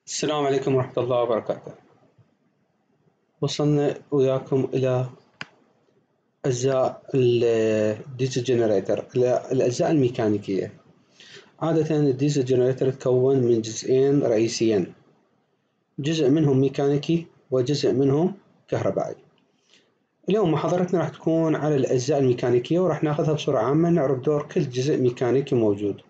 السلام عليكم ورحمة الله وبركاته. وصلنا وياكم إلى أجزاء الديزل جنريتر، الأجزاء الميكانيكية. عادة الديزل جنريتر يتكون من جزئين رئيسيين، جزء منهم ميكانيكي وجزء منهم كهربائي. اليوم محاضرتنا راح تكون على الأجزاء الميكانيكية، وراح ناخذها بصورة عامة، نعرف دور كل جزء ميكانيكي موجود.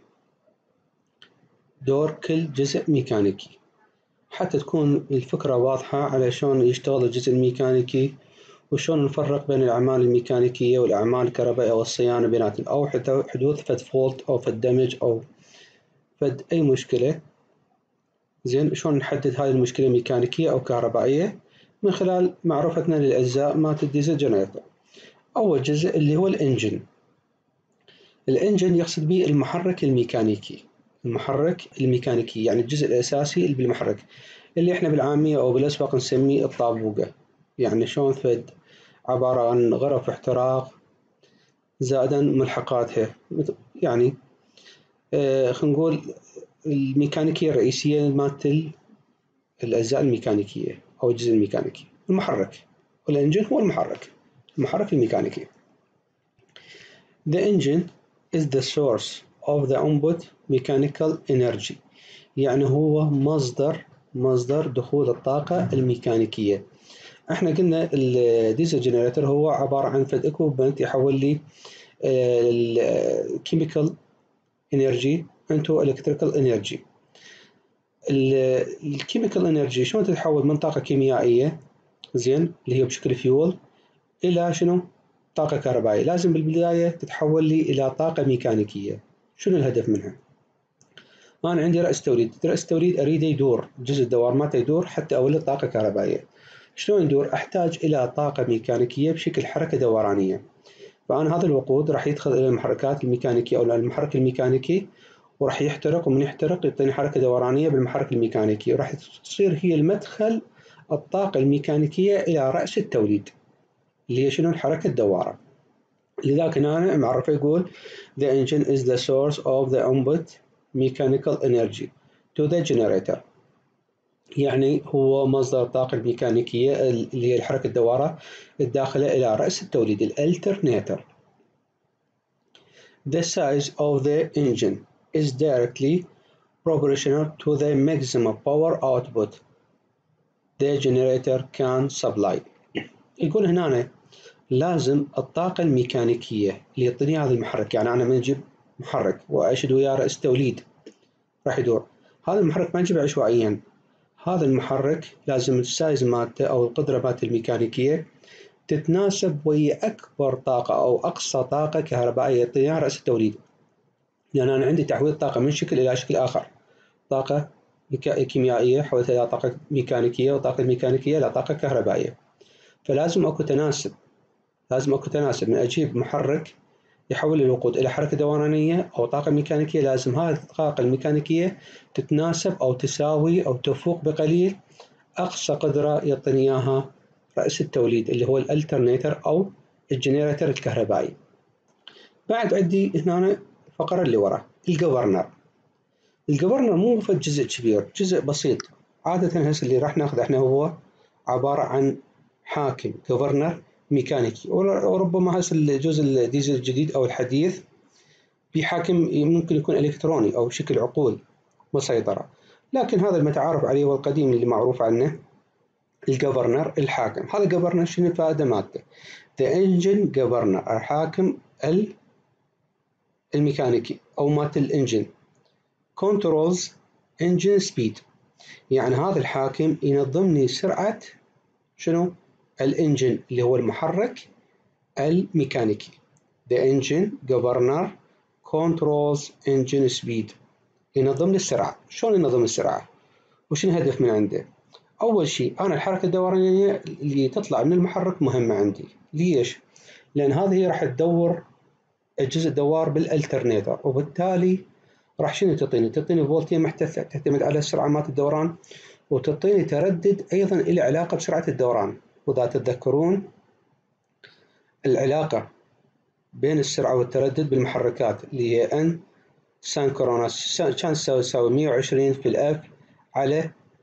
دور كل جزء ميكانيكي حتى تكون الفكرة واضحة على شلون يشتغل الجزء الميكانيكي، وشلون نفرق بين الأعمال الميكانيكية والأعمال الكهربائية والصيانة بيناتهم، أو حدوث فد فولت أو فد دمج أو فد أي مشكلة. زين، شلون نحدد هاي المشكلة ميكانيكية أو كهربائية من خلال معرفتنا للأجزاء مالت الديزل جنريتور. أول جزء اللي هو الإنجن. الإنجن يقصد به المحرك الميكانيكي. المحرك الميكانيكي يعني الجزء الأساسي اللي بالمحرك، اللي احنا بالعامية أو بالأسواق نسميه الطابوقة. يعني شلون فد عبارة عن غرف احتراق زائدا ملحقاتها. يعني خلينا نقول الميكانيكية الرئيسية مالت الأجزاء الميكانيكية أو الجزء الميكانيكي المحرك، والإنجن هو المحرك الميكانيكي. The engine is the source of the input mechanical energy. يعني هو مصدر دخول الطاقة الميكانيكية. احنا قلنا الديزل جنريتور هو عبارة عن فد اكوبمنت يحول لي الكيميكال انرجي انتو الكتريكال انرجي. الكيميكال انرجي شلون تتحول من طاقة كيميائية، زين، اللي هي بشكل فيول، الى شنو؟ طاقة كهربائية. لازم بالبداية تتحول لي الى طاقة ميكانيكية. شنو الهدف منها؟ أنا عندي رأس توليد أريده يدور، جزء الدوار مالته يدور حتى أولد طاقة كهربائية. شلون يدور؟ أحتاج إلى طاقة ميكانيكية بشكل حركة دورانية. فأنا هذا الوقود راح يدخل إلى المحركات الميكانيكية أو المحرك الميكانيكي، وراح يحترق، ومن يحترق يعطيني حركة دورانية بالمحرك الميكانيكي، وراح تصير هي المدخل الطاقة الميكانيكية إلى رأس التوليد اللي هي شنو؟ الحركة الدوارة. لذلك أنا معرفة يقول The engine is the source of the input mechanical energy to the generator. يعني هو مصدر الطاقة الميكانيكية اللي هي الحركة الدوارة الداخلة إلى رأس التوليد الالترناتر. The size of the engine is directly proportional to the maximum power output the generator can supply. يقول هنا لازم الطاقة الميكانيكية اللي يعطيني هذا المحرك، يعني أنا من أجيب محرك وأشد وياه رأس توليد راح يدور، هذا المحرك ما نجيبه عشوائيا. هذا المحرك لازم السايز مالته أو القدرة مالته الميكانيكية تتناسب ويا أكبر طاقة أو أقصى طاقة كهربائية يعطيها رأس التوليد. لأن أنا عندي تحويل طاقة من شكل إلى شكل آخر، طاقة كيميائية حولتها إلى طاقة ميكانيكية، وطاقة ميكانيكية إلى طاقة كهربائية. فلازم أكو تناسب، من أجيب محرك يحول الوقود إلى حركة دورانية أو طاقة ميكانيكية، لازم هذه الطاقة الميكانيكية تتناسب أو تساوي أو تفوق بقليل أقصى قدرة يعطيني إياها رأس التوليد اللي هو الالترناتر أو الجنريتر الكهربائي. بعد عندي هنا الفقرة اللي ورا الجوفرنر. الجوفرنر مو فد جزء كبير، جزء بسيط. عادة هسه اللي راح ناخذ احنا هو عبارة عن حاكم جوفرنر ميكانيكي، وربما هسه الجزء الديزل الجديد أو الحديث في حاكم ممكن يكون إلكتروني أو بشكل عقول مسيطرة. لكن هذا المتعارف عليه والقديم اللي معروف عنه الجوفرنر الحاكم. هذا الجوفرنر شنو الفائدة مالته؟ The engine governor الحاكم الميكانيكي أو مالت الإنجن controls engine speed. يعني هذا الحاكم ينظم لي سرعة شنو؟ الإنجن اللي هو المحرك الميكانيكي. The engine governor controls engine speed. ينظم لي السرعة. شلون ينظم السرعة؟ وشنو الهدف من عنده؟ أول شيء أنا الحركة الدورانية اللي تطلع من المحرك مهمة عندي. ليش؟ لأن هذه هي راح تدور الجزء الدوار بالالترناتر، وبالتالي راح شنو تعطيني فولتية محتثة تعتمد على السرعة مالت الدوران، وتعطيني تردد أيضا إلى علاقة بسرعة الدوران. وإذا تتذكرون العلاقة بين السرعة والتردد بالمحركات اللي هي N سانكرونس كان تساوي 120 في الأف على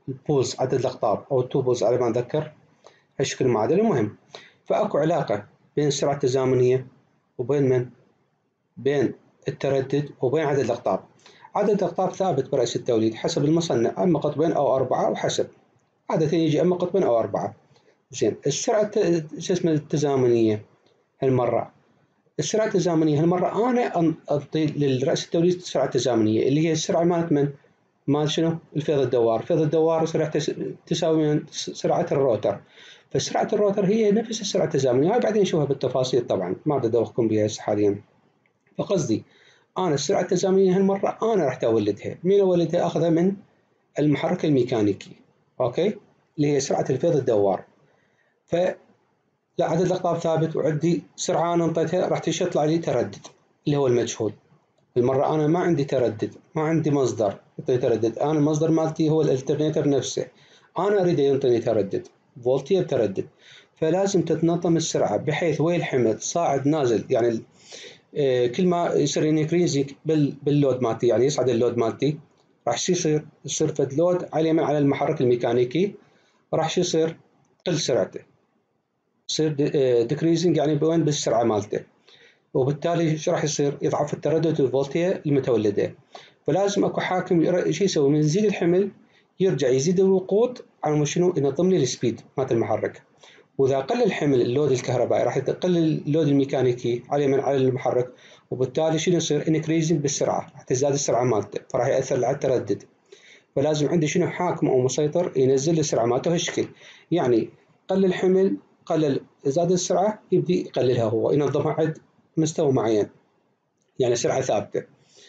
البولز عدد الأقطاب أو التو بولز على ما أتذكر هالشكل المعادلة. المهم فأكو علاقة بين السرعة التزامنية وبين من؟ بين التردد وبين عدد الأقطاب. عدد الأقطاب ثابت برأس التوليد حسب المصنع، أما قطبين أو أربعة وحسب، عادة يجي أما قطبين أو أربعة. زين السرعة التزامنية هالمرة، السرعة التزامنية هالمرة أنا أعطي للرأس التوليد السرعة التزامنية اللي هي السرعة مالت من؟ مال شنو؟ الفيض الدوار. الفيض الدوار سرعته تساوي سرعة الروتر، فسرعة الروتر هي نفس السرعة التزامنية. هاي بعدين نشوفها بالتفاصيل طبعا، ما بدي أدوخكم بها هسه حاليا. فقصدي أنا السرعة التزامنية هالمرة أنا راح أولدها. مين أولدها؟ أخذها من المحرك الميكانيكي، أوكي، اللي هي سرعة الفيض الدوار. فلا عدد الأقطاب ثابت وعندي سرعة أنا انطيتها، راح يطلع لي تردد اللي هو المجهول. المرة أنا ما عندي تردد، ما عندي مصدر يعطيني تردد، أنا المصدر مالتي هو الالترنيتر نفسه، أنا أريد يعطيني تردد فولتية بتردد. فلازم تتنظم السرعة بحيث وين الحمل صاعد نازل، يعني كل ما يصير انكريزنج باللود مالتي، يعني يصعد اللود مالتي، راح يصير فد لود على اليمين على المحرك الميكانيكي، راح يصير تقل سرعته، يصير ديكريزنج يعني بوين بالسرعة مالته، وبالتالي ايش راح يصير؟ يضعف التردد والفولتية المتولدة. فلازم اكو حاكم شو يسوي؟ من يزيد الحمل يرجع يزيد الوقود على شنو؟ ينظم لي السبيد مالت المحرك. واذا قل الحمل اللود الكهربائي راح يقل اللود الميكانيكي على المحرك، وبالتالي شنو يصير؟ انكريزنج بالسرعة، راح تزداد السرعة مالته، فراح يأثر على التردد. فلازم عندي شنو؟ حاكم او مسيطر ينزل السرعة مالته هالشكل. يعني قل الحمل، قلل، زاد السرعة يبدي يقللها، هو ينظمها عند مستوى معين، يعني سرعة ثابتة.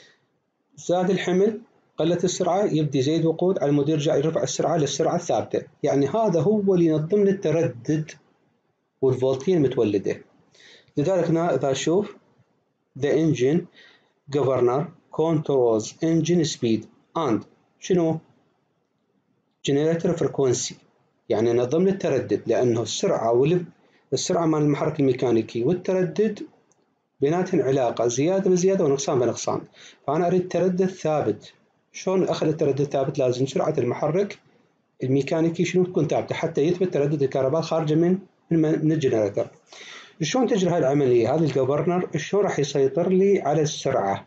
زاد الحمل قلت السرعة يبدي يزيد وقود على مود يرجع يرفع السرعة للسرعة الثابتة. يعني هذا هو اللي ينظم لي التردد والفولتية المتولدة. لذلك هنا إذا أشوف the engine governor controls engine speed and شنو؟ generator frequency، يعني نظم لي التردد، لأنه السرعة مال المحرك الميكانيكي والتردد بيناتهم علاقة زيادة بزيادة ونقصان بنقصان. فأنا أريد تردد ثابت. شلون أخلي التردد ثابت؟ لازم سرعة المحرك الميكانيكي شنو تكون ثابتة حتى يثبت تردد الكهرباء خارجة من الجنراتور. شلون تجري هاي العملية؟ هذا الجفرنر شلون راح يسيطر لي على السرعة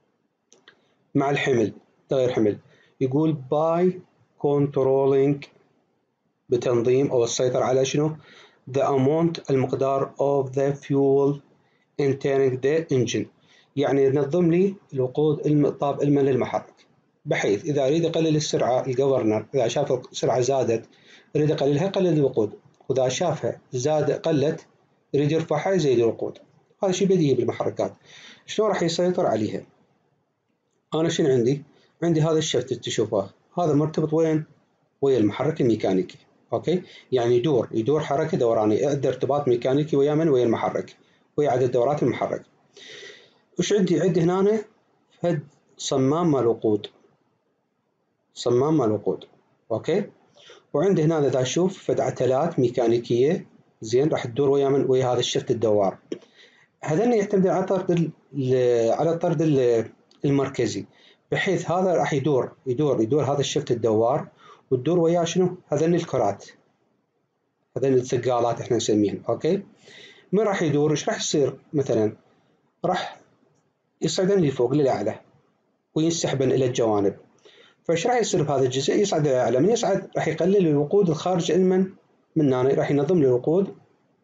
مع الحمل، تغير حمل؟ يقول by controlling، بتنظيم أو السيطرة على شنو؟ the amount، المقدار of the fuel entering the engine، يعني ينظم لي الوقود الطاب المن للمحرك، بحيث إذا أريد أقلل السرعة الجفرنر إذا شاف السرعة زادت يريد أقللها يقلل الوقود، وإذا شافها قلت يريد يرفعها يزيد الوقود. هذا شيء بديهي بالمحركات. شلون راح يسيطر عليها؟ أنا شنو عندي؟ عندي هذا الشفت تشوفه، هذا مرتبط وين؟ ويا المحرك الميكانيكي، أوكي؟ يعني يدور حركة دورانية، عنده ارتباط ميكانيكي ويا من؟ ويا المحرك، ويا عدد دورات المحرك. وش عندي هنا؟ فد صمام مال وقود، صمام مال وقود، أوكي؟ وعندي هنا إذا أشوف فد عتلات ميكانيكية، زين، راح تدور ويا من؟ ويا هذا الشفت الدوار. هذين يعتمد على الطرد المركزي، بحيث هذا راح يدور هذا الشفت الدوار، وتدور وياه شنو؟ هذين الكرات، هذين الثقالات احنا نسميهم، اوكي؟ من راح يدور؟ ايش راح يصير؟ مثلا راح يصعدن لفوق للأعلى وينسحبن إلى الجوانب. فايش راح يصير بهذا الجزء؟ يصعد إلى الأعلى، من يصعد راح يقلل الوقود الخارج من هنا، راح ينظم للوقود،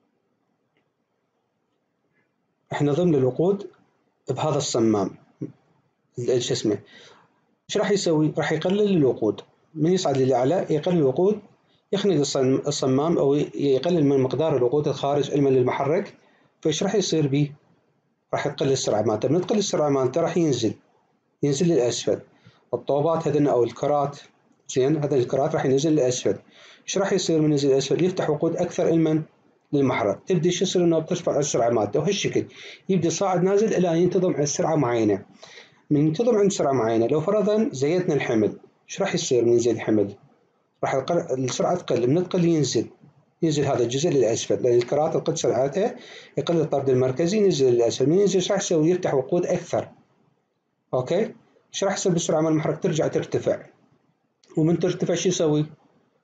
راح ينظم للوقود بهذا الصمام. شو اسمه؟ ايش راح يسوي؟ راح يقلل الوقود، من يصعد للأعلى يقلل الوقود، يخنق الصمام أو يقلل من مقدار الوقود الخارج من المحرك. فايش راح يصير به؟ راح تقل السرعة مالته، من تقل السرعة مالته راح ينزل للأسفل. الطوبات هذن أو الكرات، زين، هذا الكرات راح ينزل للأسفل. ايش راح يصير من ينزل للأسفل؟ يفتح وقود أكثر للمحرك، تبدي شو يصير؟ انه بترفع السرعة مالته وهالشكل يبدي صاعد نازل الى ان ينتظم على سرعة معينة. من ينتظم عند سرعة معينة، لو فرضا زيدنا الحمل، ايش راح يصير من يزيد الحمل؟ راح السرعة تقل، من تقل ينزل هذا الجزء للأسفل، لأن الكرات القد سرعتها يقل الطرد المركزي، ينزل للأسفل. من ينزل ايش راح يسوي؟ يفتح وقود أكثر، أوكي؟ ايش راح يصير بالسرعة مال المحرك؟ ترجع ترتفع، ومن ترتفع شو يسوي؟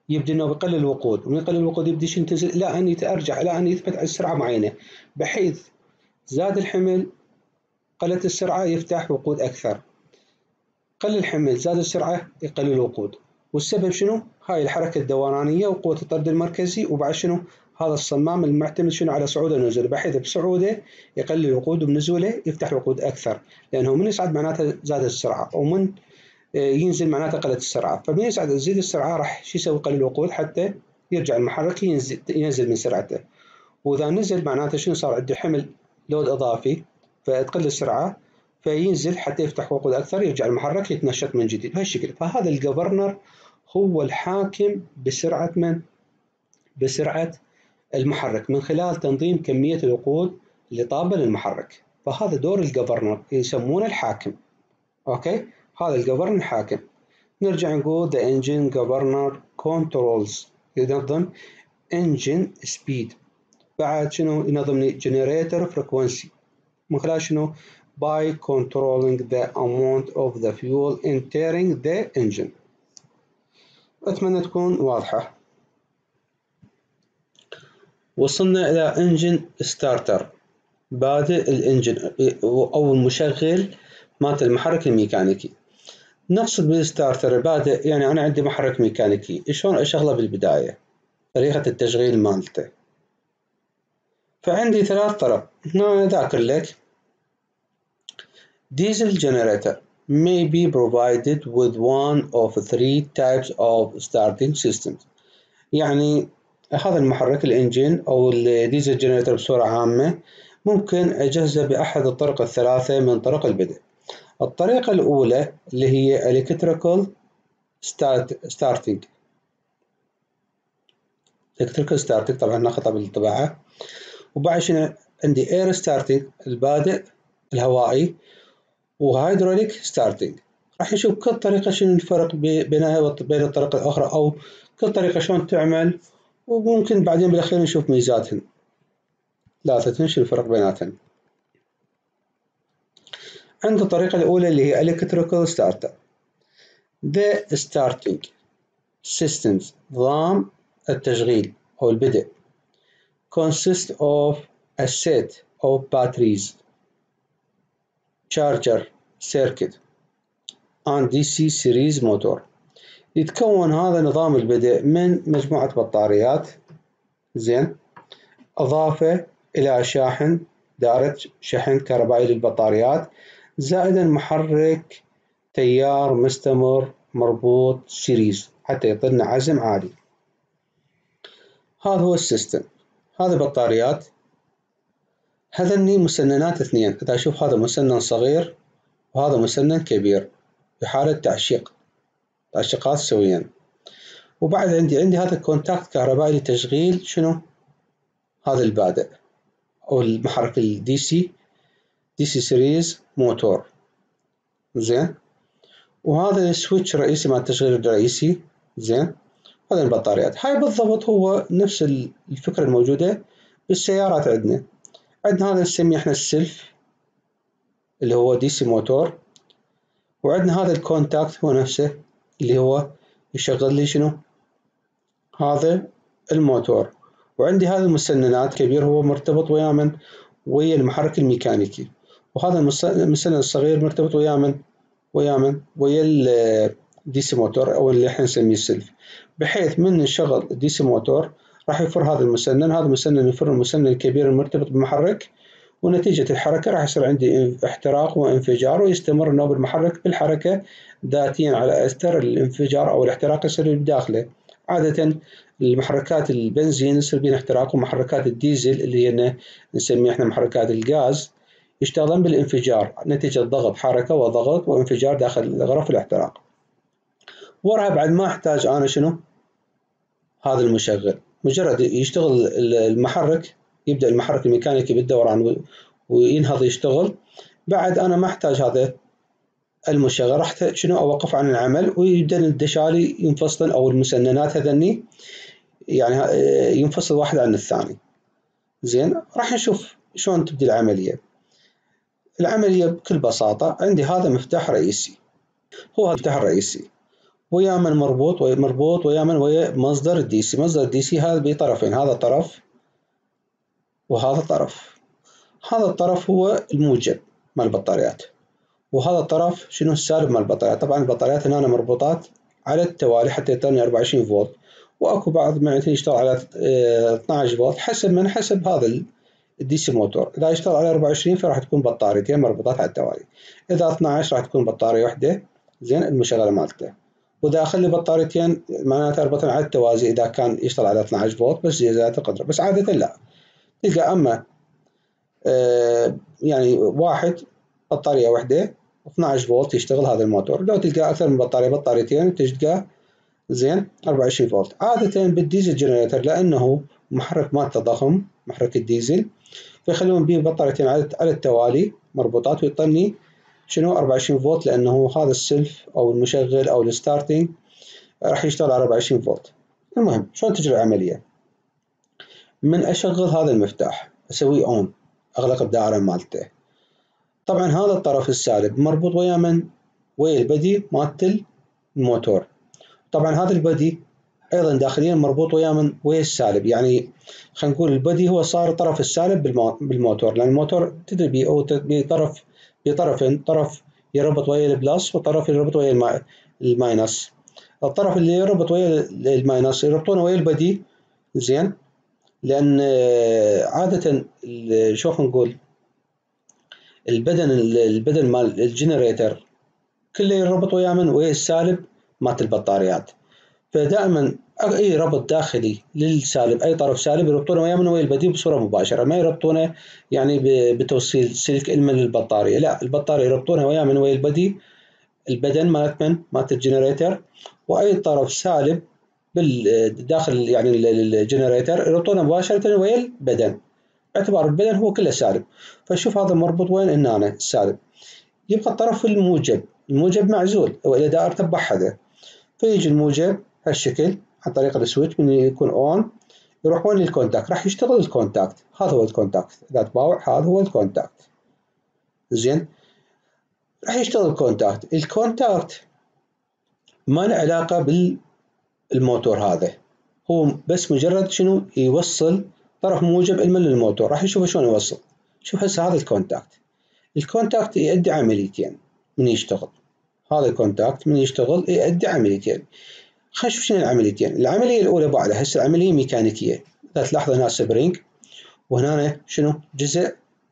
يبدي انه بيقلل الوقود، ومن يقلل الوقود يبدي ينتزل الى ان يتأرجح الى ان يثبت على سرعة معينة، بحيث زاد الحمل قلت السرعة يفتح وقود اكثر، قل الحمل زاد السرعة يقلل الوقود. والسبب شنو؟ هاي الحركة الدورانية وقوة الطرد المركزي، وبعد شنو؟ هذا الصمام المعتمد شنو على صعوده ونزوله، بحيث بصعوده يقلل الوقود وبنزوله يفتح الوقود اكثر، لانه من يصعد معناته زادت السرعة، ومن ينزل معناته قلت السرعة، فمن يصعد تزيد السرعة راح شو يسوي؟ يقلل الوقود حتى يرجع المحرك ينزل من سرعته. واذا نزل معناته شنو صار عنده؟ حمل لود اضافي، فتقل السرعة فينزل حتى يفتح وقود اكثر، يرجع المحرك يتنشط من جديد بهالشكل. فهذا الجفرنر هو الحاكم بسرعة من؟ بسرعة المحرك من خلال تنظيم كمية الوقود اللي طابة للمحرك. فهذا دور الجفرنر، يسمونه الحاكم. اوكي، هذا الجفرنر الحاكم. نرجع نقول the engine governor controls، ينظم engine speed. بعد شنو؟ ينظم لي generator frequency من خلال شنو؟ by controlling the amount of the fuel entering the engine. أتمنى تكون واضحة. وصلنا إلى engine starter، بادئ الانجن أو المشغل مالت المحرك الميكانيكي. نقصد بالستارتر بادئ، يعني أنا عندي محرك ميكانيكي، شلون أشغله بالبداية؟ طريقة التشغيل مالته. فعندي 3 طرق، هنا أنا ذاكر لك. Diesel generator may be provided with one of 3 types of starting systems. يعني هذا المحرك الانجن أو الديزل جنريتر بصورة عامة ممكن أجهزه بأحد الطرق الثلاثة من طرق البدء. الطريقة الأولى اللي هي electrical starting. electrical starting طبعا ناخذها بالطباعة. وبعد شنو عندي air starting البادئ الهوائي، وهيدروليك ستارتنج. راح نشوف كل طريقة شنو الفرق بينها وبين الطريقة الأخرى، أو كل طريقة شلون تعمل، وممكن بعدين بالأخير نشوف ميزاتهن ثلاثة شنو الفرق بيناتهن. عند الطريقة الأولى اللي هي electrical starter. The starting systems نظام التشغيل أو البدء consist of a set of batteries, charger circuit and DC series motor. يتكون هذا نظام البدء من مجموعة بطاريات، زين، إضافة إلى شاحن دائرة شحن كهربائي للبطاريات، زائدا محرك تيار مستمر مربوط سيريز حتى يعطينا عزم عالي. هذا هو السيستم. هذا بطاريات، هذني مسننات اثنين. إذا أشوف هذا مسنن صغير وهذا مسنن كبير بحالة تعشيقات سويا. وبعد عندي هذا كونتاكت كهربائي لتشغيل شنو؟ هذا البادئ أو المحرك الدي سي سيريز موتور، زين. وهذا السويتش الرئيسي مال التشغيل الرئيسي، زين. هذه البطاريات هاي بالضبط هو نفس الفكرة الموجودة بالسيارات. عندنا هذا نسميه احنا السلف اللي هو دي سي موتور، وعندنا هذا الكونتاكت هو نفسه اللي هو يشغل لي شنو؟ هذا الموتور. وعندي هذا المسننات كبير هو مرتبط ويا من؟ ويا المحرك الميكانيكي. وهذا المسنن الصغير مرتبط ويا من؟ ويا الدي سي موتور أو اللي احنا نسميه السلف. بحيث من نشغل الدي سي موتور راح يفر هذا المسنن، هذا المسنن يفر المسنن الكبير المرتبط بالمحرك، ونتيجة الحركة راح يصير عندي احتراق وانفجار، ويستمر نوب المحرك بالحركة ذاتيا على أثر الانفجار أو الاحتراق يصير بداخله. عادة المحركات البنزين يصير بين احتراق، ومحركات الديزل اللي هي نسميها احنا محركات الغاز يشتغلون بالانفجار نتيجة ضغط، حركة وضغط وانفجار داخل غرف الاحتراق. وراها بعد ما احتاج انا شنو؟ هذا المشغل. مجرد يشتغل المحرك، يبدأ المحرك الميكانيكي بالدوران وينهض يشتغل، بعد انا ما احتاج هذا المشغل، راح شنو اوقف عن العمل، ويبدأ الدشالي ينفصل او المسننات هذني يعني ينفصل واحد عن الثاني. زين، راح نشوف شلون تبدي العملية. العملية بكل بساطة، عندي هذا مفتاح رئيسي، هو هذا المفتاح الرئيسي، ويا من مربوط ويا من ويا مصدر الدي سي. مصدر الدي سي هذا بطرفين، هذا طرف وهذا طرف. هذا الطرف هو الموجب مال البطاريات، وهذا الطرف شنو السالب مال البطاريات. طبعا البطاريات هنا مربوطات على التوالي حتى يعطيني 24 فولت، واكو بعض معناته يشتغل على 12 فولت حسب هذا الدي سي موتور. اذا يشتغل على 24 فراح تكون بطاريتين مربوطات على التوالي، اذا 12 راح تكون بطاريه واحده زين المشغله مالته. واذا اخلي بطاريتين معناته اربطن على التوازي اذا كان يشتغل على 12 فولت بس زيادة القدره. بس عاده لا، تلقى اما يعني واحد بطاريه واحده 12 فولت يشتغل هذا الموتور. لو تلقى اكثر من بطاريتين تلقى زين 24 فولت. عاده بالديزل جنريتر لانه محرك مالته ضخم، محرك الديزل، فيخلون به بطاريتين على التوالي مربوطات ويعطيني شنو 24 فولت، لانه هذا السلف او المشغل او الستارتنج راح يشتغل على 24 فولت. المهم شلون تجري العمليه؟ من اشغل هذا المفتاح اسوي اون، اغلق الدائره مالته. طبعا هذا الطرف السالب مربوط ويا من؟ ويا البدي مالت الموتور. طبعا هذا البدي ايضا داخليا مربوط ويا من؟ ويا السالب. يعني خلينا نقول البدي هو صار الطرف السالب بالموتور، لان الموتور تدري بطرفين، طرف يربط ويا البلس وطرف يربط ويا الماينس. الطرف اللي يربط ويا الماينس يربطونه ويا البدي زين، لان عاده شو نقول البدن مال الجنريتر كله يربط ويا من؟ ويا السالب مالت البطاريات. فدائما اي ربط داخلي للسالب، اي طرف سالب يربطونه ويا من؟ ويا البديل بصوره مباشره، ما يربطونه يعني بتوصيل سلك المن للبطاريه، لا البطاريه يربطونها ويا من؟ ويا البديل، البدن مالت من؟ مالت الجنريتر. واي طرف سالب بالداخل يعني الجنريتر يربطونه مباشره ويا البدن، باعتبار البدن هو كله سالب. فشوف هذا مربوط وين؟ هنا السالب. يبقى الطرف الموجب، الموجب معزول والى دائرته موحده، فيجي الموجب هالشكل عن طريق السويتش من يكون اون يروح وين؟ للكونتاكت، راح يشتغل الكونتاكت. هذا هو الكونتاكت، اذا تباوع هذا هو الكونتاكت زين، راح يشتغل الكونتاكت. الكونتاكت ما له علاقه بالموتور، هذا هو بس مجرد شنو؟ يوصل طرف موجب المن للموتور. راح نشوف شلون يوصل. شوف هسه هذا الكونتاكت يؤدي عمليتين من يشتغل. هذا الكونتاكت من يشتغل يؤدي عمليتين. خلينا نشوف شنو العمليتين. العمليه الاولى بعدها هسه عمليه ميكانيكيه. اذا تلاحظ هنا سبرينج، وهنا شنو؟ جزء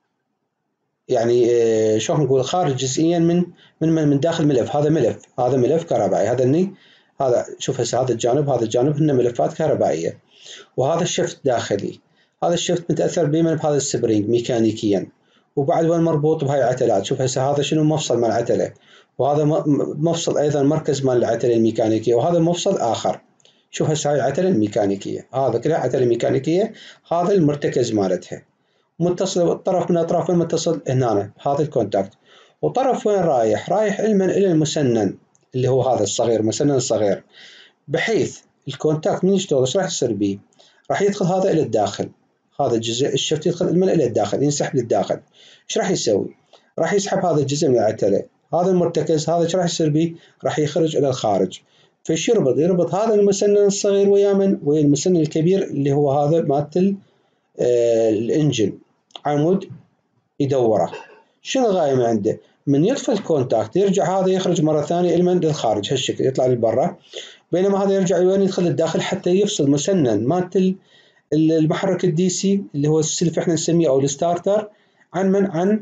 يعني شلون نقول خارج جزئيا من داخل ملف. هذا ملف كهربائي. هذا شوف هسه هذا الجانب هن ملفات كهربائيه. وهذا الشفت داخلي، هذا الشفت متاثر بمن؟ بهذا السبرينج ميكانيكيا. وبعد وين مربوط؟ بهاي العتلات. شوف هسه هذا شنو؟ مفصل مال العتله، وهذا مفصل ايضا مركز مال العتله الميكانيكيه، وهذا مفصل اخر. شوف هسه هاي العتله الميكانيكيه، هذا كلها عتله ميكانيكيه، هذا المرتكز مالتها متصل. الطرف من اطراف وين متصل؟ هنا هذا الكونتاكت. وطرف وين رايح؟ رايح الى المسنن اللي هو هذا الصغير، المسنن الصغير، بحيث الكونتاكت من يشتغل ايش راح يصير به؟ راح يدخل هذا الى الداخل، هذا الجزء الشفت يدخل المن الى الداخل، ينسحب للداخل. ايش راح يسوي؟ راح يسحب هذا الجزء من العتله، هذا المرتكز، هذا ايش راح يصير به؟ راح يخرج الى الخارج. فايش يربط هذا المسنن الصغير ويا من؟ ويا المسنن الكبير اللي هو هذا مالت الانجن، عمود يدوره. شنو الغايه من عنده؟ من يطفي الكونتاكت يرجع هذا يخرج مره ثانيه للخارج هالشكل، يطلع للبرا، بينما هذا يرجع وين؟ يدخل للداخل حتى يفصل مسنن مالت المحرك الدي سي اللي هو السلف احنا نسميه او الستارتر عن من؟ عن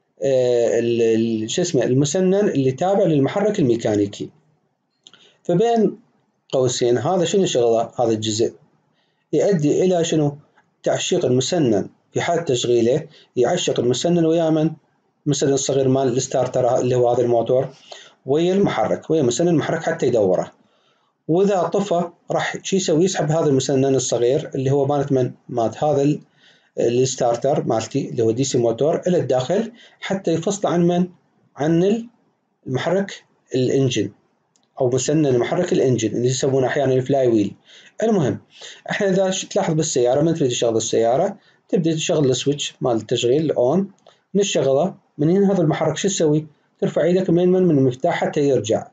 شو اسمه المسنن اللي تابع للمحرك الميكانيكي. فبين قوسين هذا شنو شغله؟ هذا الجزء يؤدي الى شنو؟ تعشيق المسنن في حال تشغيله، يعشق المسنن ويا من؟ المسنن الصغير مال الستارتر اللي هو هذا الموتور ويا المحرك، ويا مسنن المحرك حتى يدوره. واذا طفى راح شو يسوي؟ يسحب هذا المسنن الصغير اللي هو مالت من؟ مالت هذا الستارتر مالتي اللي هو دي سي موتور الى الداخل حتى يفصل عن من؟ عن المحرك الانجن او مسنن محرك الانجن اللي يسمونه احيانا الفلاي ويل. المهم احنا اذا تلاحظ بالسياره من تريد تشغل السياره تبدا تشغل السويتش مال التشغيل الاون، نشغله من هنا هذا المحرك شو تسوي؟ ترفع ايدك من المفتاح حتى يرجع.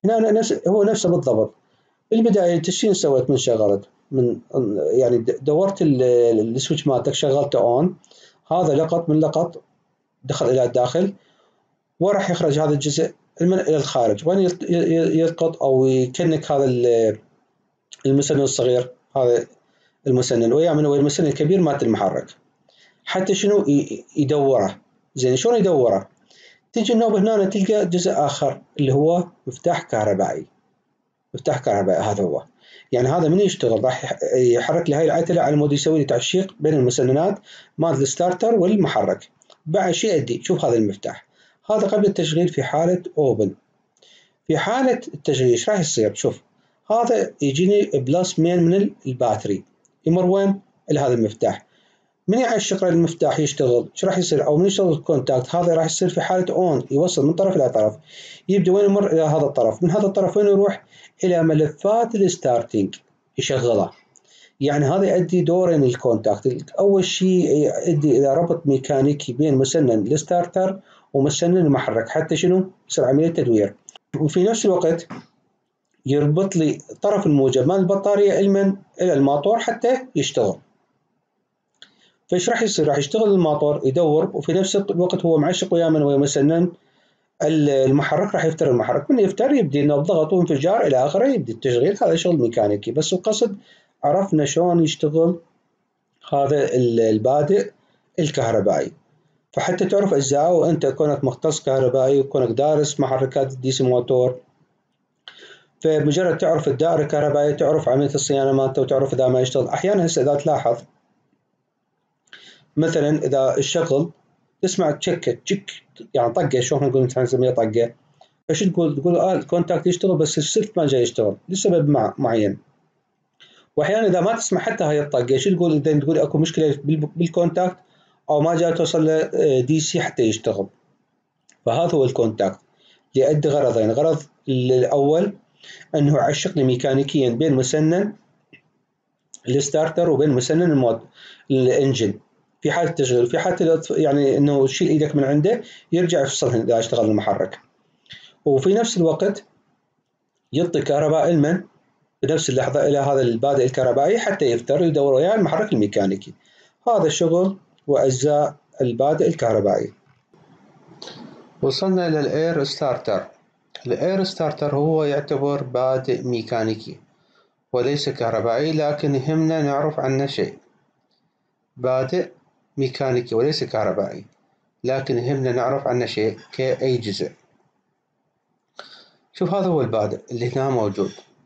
هنا هو نفسه بالضبط. بالبداية شنو سويت من شغلت من يعني دورت السويتش مالتك شغلته اون، هذا لقط من لقط دخل الى الداخل وراح يخرج هذا الجزء الى الخارج. وين يلقط او يكنك هذا المسنن الصغير، هذا المسنن ويا من هو المسنن الكبير مالت المحرك، حتى شنو يدوره. زين شلون يدوره؟ تجي النوبة هنا تلقى جزء آخر اللي هو مفتاح كهربائي. مفتاح كهربائي هذا هو، يعني هذا من يشتغل راح يحرك لي هاي العتلة على مود يسوي لي تعشيق بين المسننات مال الستارتر والمحرك. بعد شيء أدي شوف هذا المفتاح، هذا قبل التشغيل في حالة أوبن. في حالة التشغيل ايش راح يصير؟ شوف هذا يجيني بلس مين من الباتري يمر وين؟ إلى هذا المفتاح. من يعشق المفتاح يشتغل ايش راح يصير؟ او من يشتغل الكونتاكت هذا راح يصير في حاله اون، يوصل من طرف الى طرف، يبدا وين يمر؟ الى هذا الطرف. من هذا الطرف وين يروح؟ الى ملفات الستارتنج يشغلها. يعني هذا يؤدي دورين الكونتاكت. اول شيء يؤدي الى ربط ميكانيكي بين مسنن الستارتر ومسنن المحرك حتى شنو؟ يصير عمليه تدوير. وفي نفس الوقت يربط لي طرف الموجب مال البطاريه الى الموتور حتى يشتغل. فايش راح يصير؟ راح يشتغل الموتور يدور، وفي نفس الوقت هو معشق ويا من ويا مسنن المحرك. راح يفتر المحرك، من يفتر يبدي انه بضغط وانفجار الى اخره يبدي التشغيل. هذا شغل ميكانيكي، بس القصد عرفنا شلون يشتغل هذا البادئ الكهربائي. فحتى تعرف اجزاءه، وانت كونك مختص كهربائي وكونك دارس محركات الدي سي موتور، فمجرد تعرف الدائره الكهربائيه تعرف عمليه الصيانه مالته وتعرف اذا ما يشتغل. احيانا هسه اذا تلاحظ مثلا اذا الشغل تسمع تشكه تشك، يعني طقه، شلون نقول نسميها طقه. ايش تقول؟ تقول الكونتاكت يشتغل بس السلك ما جاي يشتغل لسبب معين. واحيانا اذا ما تسمع حتى هاي الطقه ايش تقول؟ اذا تقول اكو مشكله بالكونتاكت او ما جاي توصل له دي سي حتى يشتغل. فهذا هو الكونتاكت يؤدي غرضين. غرض الاول انه يعشق لي ميكانيكيا بين مسنن الستارتر وبين مسنن الانجن في حاله التشغيل. في حاله يعني انه تشيل ايدك من عنده يرجع يفصلهن اذا اشتغل المحرك. وفي نفس الوقت يعطي كهرباء المن بنفس اللحظه الى هذا البادئ الكهربائي حتى يفتر ويدور وياه المحرك الميكانيكي. هذا الشغل واجزاء البادئ الكهربائي. وصلنا الى الاير ستارتر. الاير ستارتر هو يعتبر بادئ ميكانيكي وليس كهربائي، لكن يهمنا نعرف عنه شيء. بادئ ميكانيكي وليس كهربائي، لكن يهمنا نعرف عنه شيء كأي جزء. شوف هذا هو البادئ اللي هنا موجود.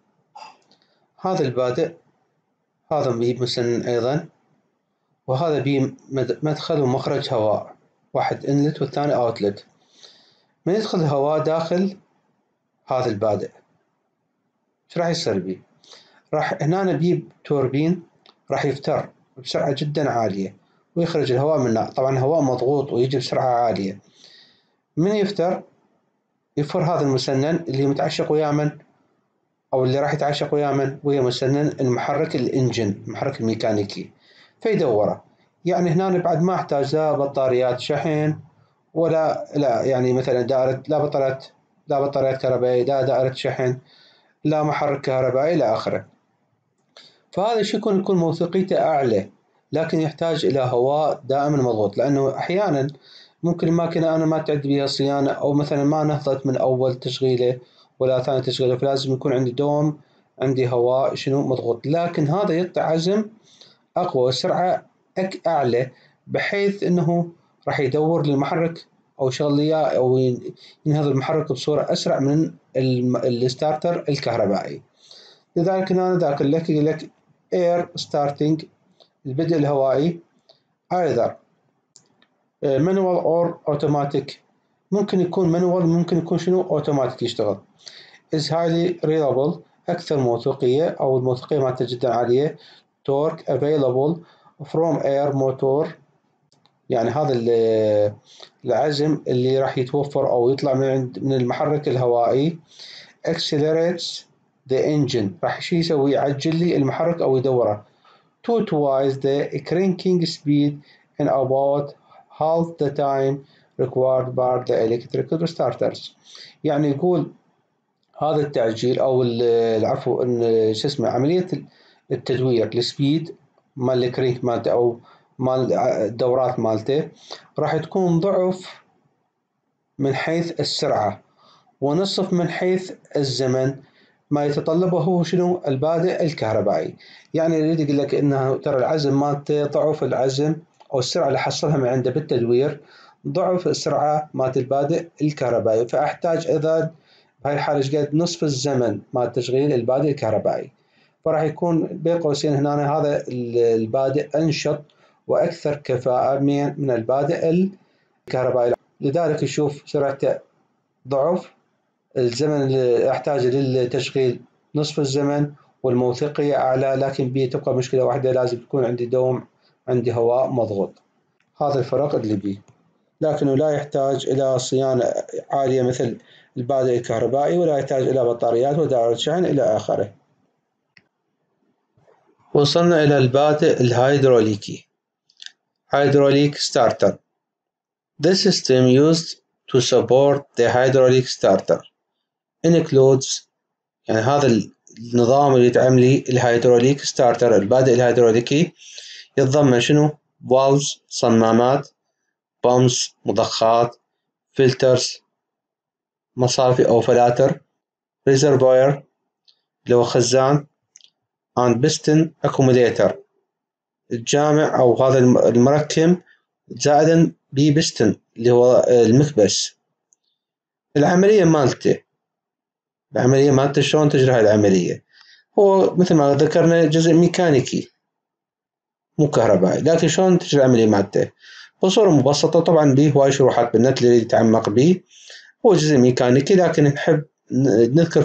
هذا البادئ هذا بيه مسنن أيضا، وهذا بيه مدخل ومخرج هواء، واحد انلت والثاني اوتلت. من يدخل الهواء داخل هذا البادئ ايش راح يصير بيه؟ راح هنا بيه توربين راح يفتر بسرعة جدا عالية ويخرج الهواء منه. طبعا الهواء مضغوط ويجي بسرعة عالية. من يفتر يفر هذا المسنن اللي متعشق ويا من، او اللي راح يتعشق ويا من، ويا مسنن المحرك الانجن المحرك الميكانيكي، فيدوره. يعني هنا بعد ما احتاج لا بطاريات شحن لا يعني مثلا دائرة لا بطاريات كهربائية، لا دائرة شحن، لا محرك كهربائي الى اخره. فهذا الشيء يكون موثوقيته اعلى، لكن يحتاج الى هواء دائما مضغوط، لانه احيانا ممكن الماكينة انا ما تعد بها صيانة، او مثلا ما نهضت من اول تشغيله ولا ثاني تشغيله، فلازم يكون عندي دوم عندي هواء شنو مضغوط. لكن هذا يعطي عزم اقوى وسرعة اعلى، بحيث انه راح يدور للمحرك او يشغل لي او ينهض المحرك بصورة اسرع من الستارتر الكهربائي. لذلك انا ذاكر لك يقول لك اير ستارتنج البدء الهوائي either manual or automatic. ممكن يكون manual، ممكن يكون شنو اوتوماتيك يشتغل. is highly reliable اكثر موثوقية، او الموثوقية مالته جدا عالية. torque available from air motor، يعني هذا العزم اللي راح يتوفر او يطلع من المحرك الهوائي. accelerates the engine راح شي يسوي؟ يعجل لي المحرك او يدوره to twice the cranking speed in about half the time required by the electrical starters. يعني يقول هذا التعجيل أو العفو إن شو اسمه عملية التدوير السبيد مال الكريت مالته أو مال الدورات مالته راح تكون ضعف من حيث السرعة ونصف من حيث الزمن ما يتطلبه هو شنو البادئ الكهربائي. يعني يريد يقول لك انه ترى العزم مالته ضعف العزم او السرعه اللي حصلها من عنده بالتدوير ضعف السرعه مالت البادئ الكهربائي، فاحتاج اذا بهاي الحاله ايش قد نصف الزمن مال تشغيل البادئ الكهربائي. فراح يكون بين قوسين هنا هذا البادئ انشط واكثر كفاءه من البادئ الكهربائي، لذلك نشوف سرعته ضعف الزمن اللي احتاجه للتشغيل نصف الزمن والموثوقية أعلى، لكن بيه تبقى مشكلة واحدة لازم يكون عندي دوم عندي هواء مضغوط. هذا الفرق اللي بيه، لكنه لا يحتاج إلى صيانة عالية مثل البادئ الكهربائي ولا يحتاج إلى بطاريات ودائرة شحن إلى آخره. وصلنا إلى البادئ الهيدروليكي hydraulic starter. This system used to support the hydraulic starter includes يعني هذا النظام اللي يدعم لي الهيدروليك ستارتر البادئ الهيدروليكي يتضمن شنو؟ فالفز صمامات، بامز مضخات، فلترز مصافي أو فلاتر، ريزرفوير اللي هو خزان، and piston accumulator الجامع أو هذا المركب زائدا ببستن اللي هو المكبس. العملية مالته شلون تجري هاي العملية؟ هو مثل ما ذكرنا جزء ميكانيكي مو كهربائي، لكن شلون تجري العملية مالته؟ بصورة مبسطة، طبعا به هواي شروحات بالنت اللي يريد يتعمق به. هو جزء ميكانيكي لكن نحب نذكر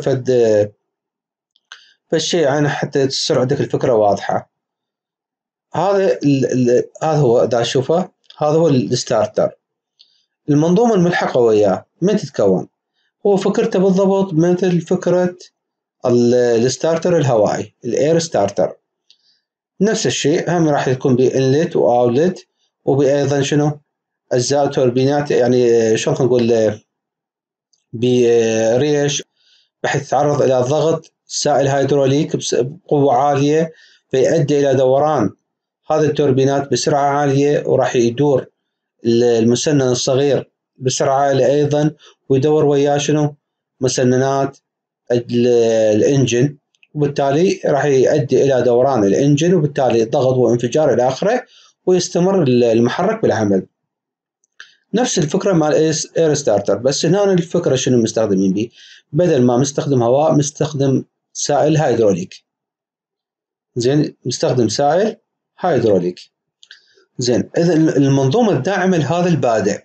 فالشيء عنه حتى تصير عندك الفكرة واضحة. هذا هو إذا تشوفه هذا هو الستارتر. المنظومة الملحقة وياه من تتكون؟ هو فكرته بالضبط مثل فكرة الستارتر الهوائي الاير ستارتر، نفس الشيء هم راح يكون بإنلت وأوتلت وبأيضا شنو أجزاء توربينات، يعني شلون نقول بريش بحيث يتعرض إلى ضغط سائل هيدروليك بقوة عالية فيؤدي إلى دوران هذه التوربينات بسرعة عالية، وراح يدور المسنن الصغير بسرعة عالية أيضا ويدور وياه شنو مسننات الإنجن، وبالتالي راح يؤدي إلى دوران الإنجن وبالتالي ضغط وانفجار إلى آخره ويستمر المحرك بالعمل. نفس الفكرة مع الاير ستارتر، بس هنا الفكرة شنو مستخدمين به؟ بدل ما مستخدم هواء مستخدم سائل هيدروليك. زين، مستخدم سائل هيدروليك. زين، إذا المنظومة الداعمة لهذا البادئ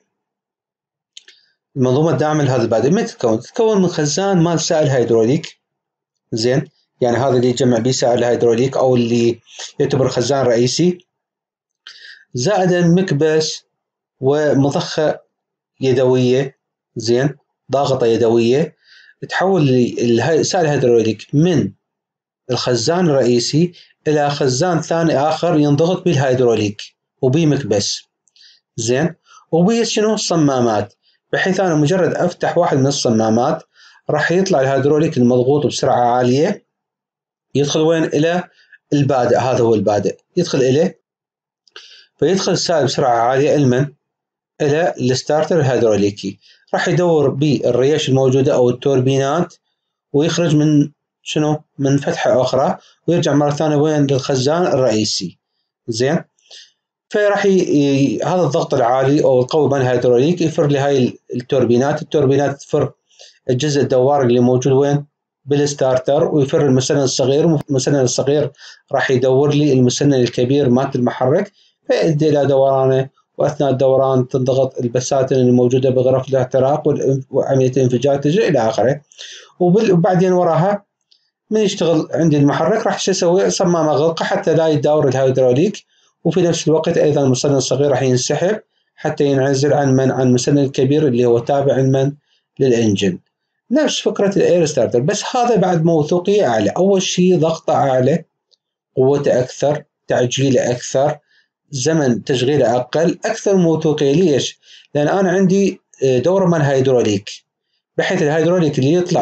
من تتكون؟ تتكون من خزان مال سائل هيدروليك. زين، يعني هذا اللي يجمع به سائل هيدروليك او اللي يعتبر خزان رئيسي، زائدا مكبس ومضخة يدوية، زين، ضاغطة يدوية تحول السائل الهيدروليك من الخزان الرئيسي إلى خزان ثاني آخر ينضغط به الهيدروليك وبه مكبس. زين، وبه شنو صمامات، بحيث أنا مجرد أفتح واحد من الصمامات راح يطلع الهيدروليك المضغوط بسرعة عالية يدخل وين؟ إلى البادئ. هذا هو البادئ، يدخل إليه فيدخل السائل بسرعة عالية إلى الستارتر الهيدروليكي، راح يدور بالريش الموجودة أو التوربينات ويخرج من شنو؟ من فتحة أخرى ويرجع مرة ثانية وين؟ للخزان الرئيسي. زين، فراح هذا الضغط العالي أو القوي من الهيدروليك يفر لهاي التوربينات تفر الجزء الدوار اللي موجود وين؟ بالستارتر، ويفر المسنن الصغير، والمسنن الصغير راح يدور لي المسنن الكبير مالت المحرك فيؤدي إلى دورانه، وأثناء الدوران تنضغط البساتين الموجودة بغرف الاحتراق وعملية الانفجار تجري إلى آخره. وبعدين وراها من يشتغل عندي المحرك راح يسوي صمام أغلقه حتى لا يداور الهيدروليك، وفي نفس الوقت أيضا المسنن الصغير راح ينسحب حتى ينعزل عن المسنن الكبير اللي هو تابع للإنجن. نفس فكرة الاير ستارتر، بس هذا بعد موثوقية أعلى. أول شيء ضغطه أعلى، قوته أكثر، تعجيله أكثر، زمن تشغيله أقل، أكثر موثوقية. ليش؟ لأن أنا عندي دورة من هيدروليك، بحيث الهيدروليك اللي يطلع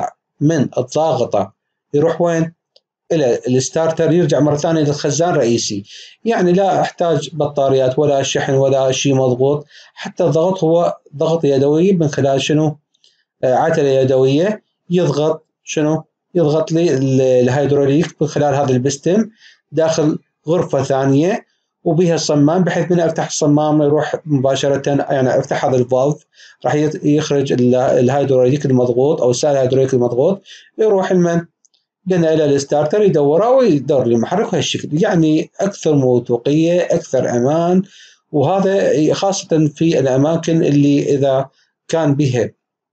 من الضاغطة يروح وين؟ إلى الستارتر، يرجع مرة ثانية للخزان الرئيسي. يعني لا أحتاج بطاريات ولا شحن ولا شيء مضغوط، حتى الضغط هو ضغط يدوي من خلال شنو؟ عتلة يدوية، يضغط شنو؟ يضغط لي الهيدروليك من خلال هذا البستم داخل غرفة ثانية وبها الصمام، بحيث من افتح الصمام يروح مباشرة، يعني افتح هذا الفالف راح يخرج الهيدروليك المضغوط او السائل الهيدروليك المضغوط، يروح المن قلنا الى الستارتر يدوره ويدور لي المحرك بهالشكل. يعني اكثر موثوقية، اكثر امان، وهذا خاصة في الاماكن اللي اذا كان بها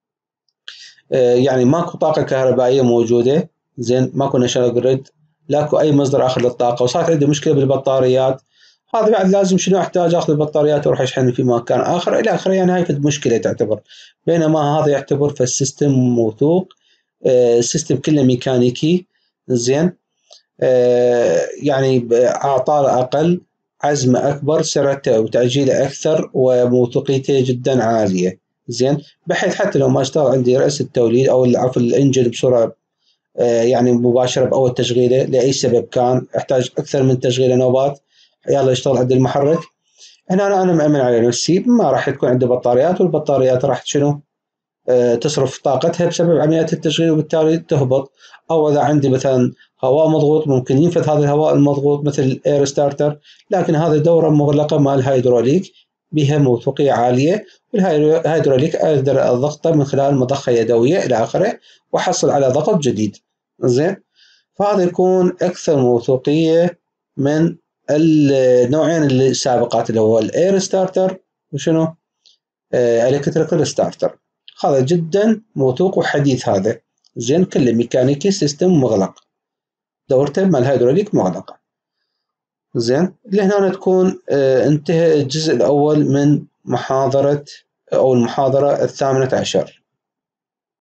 يعني ماكو طاقة كهربائية موجودة، زين، ماكو ناشونال جريد، لاكو اي مصدر اخر للطاقة، وصارت عندي مشكلة بالبطاريات، هذا بعد لازم شنو احتاج اخذ البطاريات واروح اشحن في مكان اخر الى اخره. يعني هاي مشكلة تعتبر، بينما هذا يعتبر في السيستم موثوق، السيستم كله ميكانيكي، زين، يعني اعطال اقل، عزمه اكبر، سرعته وتعجيله اكثر، وموثوقيته جدا عاليه، زين، بحيث حتى لو ما اشتغل عندي راس التوليد او عفوا الانجن بصوره يعني مباشره باول تشغيله لاي سبب كان، احتاج اكثر من تشغيله نوبات، يلا يشتغل عند المحرك، هنا انا مأمن على نفسي، ما راح تكون عندي بطاريات، والبطاريات راح شنو؟ تصرف طاقتها بسبب عمليات التشغيل وبالتالي تهبط. او اذا عندي مثلا هواء مضغوط ممكن ينفذ هذا الهواء المضغوط مثل الاير ستارتر، لكن هذه دوره مغلقه مع الهيدروليك بها موثوقيه عاليه، والهيدروليك اقدر اضغطه من خلال مضخه يدويه الى اخره واحصل على ضغط جديد، زين. فهذا يكون اكثر موثوقيه من النوعين السابقات اللي هو الاير ستارتر وشنو؟ الكتريكال ستارتر. هذا جدا موثوق وحديث هذا، زين، كله ميكانيكي، سيستم مغلق، دورته مع الهيدروليك مغلقة، زين. لهنا تكون انتهى الجزء الأول من محاضرة أو المحاضرة 18.